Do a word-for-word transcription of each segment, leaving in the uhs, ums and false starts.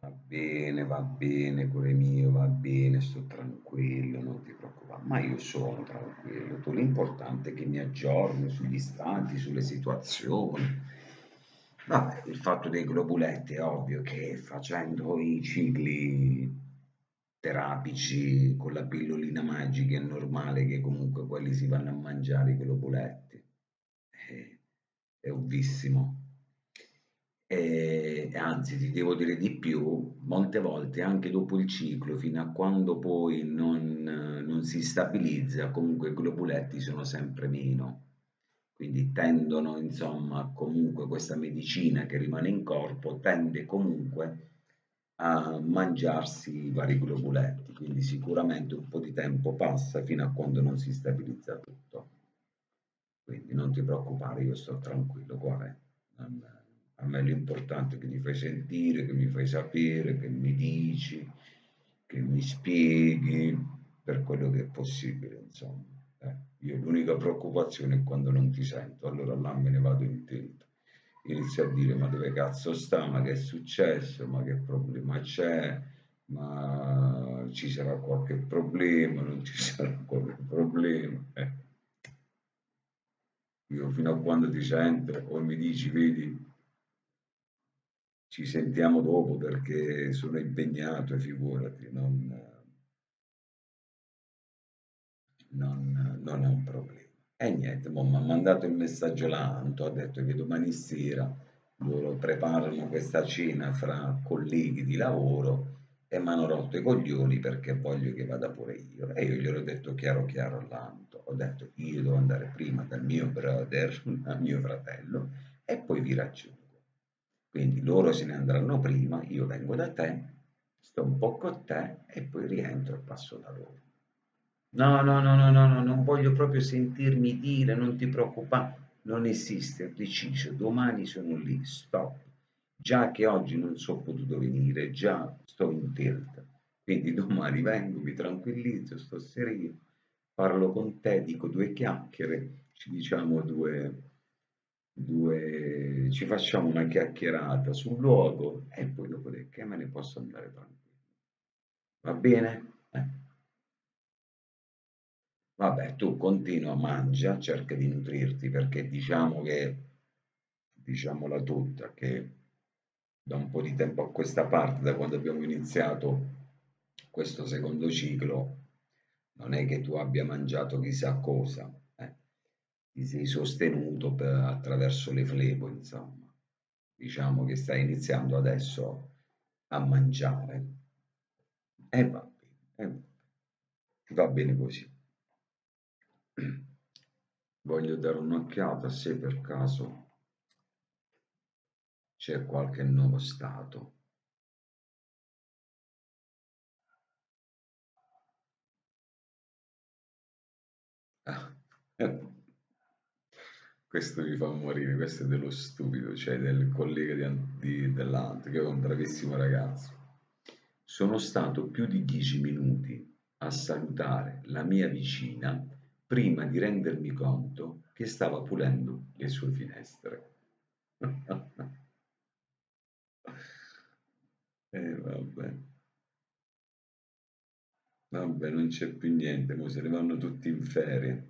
Va bene, va bene, cuore mio, va bene, sto tranquillo, non ti preoccupare. Ma io sono tranquillo. Tu l'importante è che mi aggiorni sugli stati, sulle situazioni. Vabbè, il fatto dei globuletti è ovvio che facendo i cicli terapici con la pillolina magica è normale che comunque quelli si vanno a mangiare i globuletti. Eh, è ovvissimo. E anzi, ti devo dire di più, molte volte anche dopo il ciclo, fino a quando poi non, non si stabilizza, comunque i globuletti sono sempre meno. Quindi tendono, insomma, comunque questa medicina che rimane in corpo tende comunque a mangiarsi i vari globuletti. Quindi sicuramente un po' di tempo passa fino a quando non si stabilizza tutto. Quindi non ti preoccupare, io sto tranquillo, cuore. Non- A me l'importante è che mi fai sentire, che mi fai sapere, che mi dici, che mi spieghi per quello che è possibile, insomma. Eh, io l'unica preoccupazione è quando non ti sento, allora là me ne vado in tilt. Inizio a dire ma dove cazzo sta, ma che è successo, ma che problema c'è, ma ci sarà qualche problema, non ci sarà qualche problema. Eh. Io fino a quando ti sento o mi dici, vedi, ci sentiamo dopo perché sono impegnato, figurati, non, non, non è un problema. E niente, mo mi ha mandato il messaggio l'Anto, ha detto che domani sera loro preparano questa cena fra colleghi di lavoro e mi hanno rotto i coglioni perché voglio che vada pure io. E io glielo ho detto chiaro chiaro all'Anto, ho detto io devo andare prima dal mio brother, dal mio fratello, e poi vi raggiungo. Quindi loro se ne andranno prima, io vengo da te, sto un po' con te e poi rientro e passo da loro. No, no, no, no, no, no, non voglio proprio sentirmi dire, non ti preoccupare, non esiste, ho deciso, domani sono lì, stop. Già che oggi non so potuto venire, già sto in tilt, quindi domani vengo, mi tranquillizzo, sto sereno, parlo con te, dico due chiacchiere, ci diciamo due, due, ci facciamo una chiacchierata sul luogo e poi dopodiché me ne posso andare tranquillo. Va bene? Eh. Vabbè, tu continua, mangia, cerca di nutrirti perché diciamo che, diciamola tutta, che da un po' di tempo a questa parte, da quando abbiamo iniziato questo secondo ciclo, non è che tu abbia mangiato chissà cosa, eh. Ti sei sostenuto per- attraverso le flebo, insomma. Diciamo che stai iniziando adesso a mangiare. E va bene, eh, va bene così. Voglio dare un'occhiata se per caso c'è qualche nuovo stato. Ah, questo mi fa morire, questo è dello stupido, cioè del collega di, An- di- dell'Ant, che è un bravissimo ragazzo. Sono stato più di dieci minuti a salutare la mia vicina prima di rendermi conto che stava pulendo le sue finestre. E eh, vabbè, vabbè, non c'è più niente, mo se ne vanno tutti in ferie.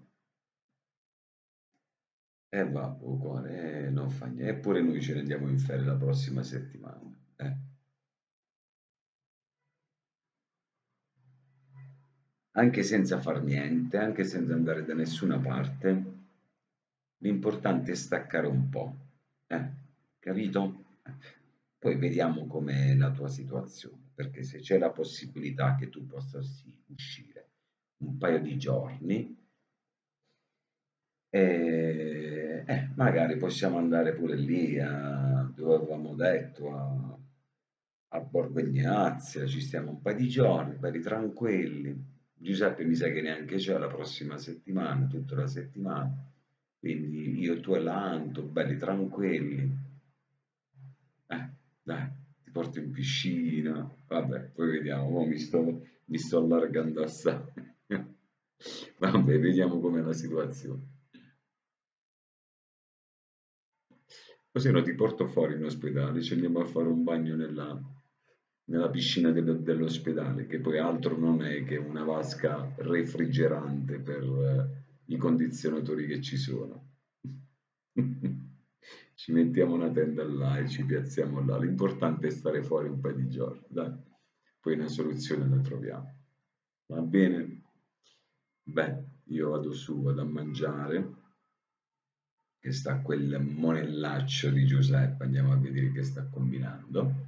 E eh, va, oh, cuore, eh, non fa niente. Eppure noi ce ne andiamo in ferie la prossima settimana. Eh. Anche senza far niente, anche senza andare da nessuna parte, l'importante è staccare un po'. Eh, capito? Eh. Poi vediamo com'è la tua situazione, perché se c'è la possibilità che tu possa sì, uscire un paio di giorni, e eh, magari possiamo andare pure lì a, dove avevamo detto, a, a Borgo Ignazia, ci stiamo un paio di giorni, belli tranquilli. Giuseppe mi sa che neanche c'è la prossima settimana, tutta la settimana, quindi io, tu e l'Anto, belli tranquilli. Eh, dai, ti porto in piscina, vabbè, poi vediamo, mo mi sto, mi sto allargando assai. Vabbè, vediamo com'è la situazione. Così no, ti porto fuori in ospedale, ci andiamo a fare un bagno nella, nella piscina dello- dell'ospedale, che poi altro non è che una vasca refrigerante per eh, i condizionatori che ci sono. Ci mettiamo una tenda là e ci piazziamo là. L'importante è stare fuori un paio di giorni, dai. Poi una soluzione la troviamo. Va bene? Beh, io vado su, vado a mangiare, che sta quel monellaccio di Giuseppe, andiamo a vedere che sta combinando.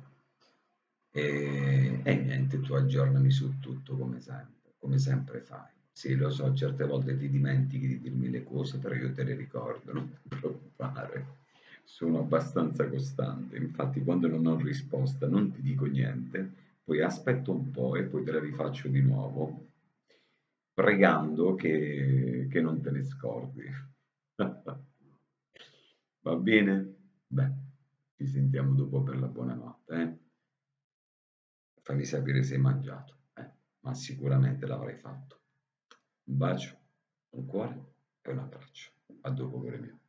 E, e niente, tu aggiornami su tutto come sempre, come sempre fai. Sì, lo so, certe volte ti dimentichi di dirmi le cose, però io te le ricordo, non ti preoccupare. Sono abbastanza costante. Infatti, quando non ho risposta, non ti dico niente, poi aspetto un po' e poi te la rifaccio di nuovo, pregando che, che non te ne scordi. Va bene? Beh, ci sentiamo dopo per la buonanotte, eh? Fammi sapere se hai mangiato, eh, ma sicuramente l'avrai fatto. Un bacio, un cuore e un abbraccio. A dopo, cuore mio.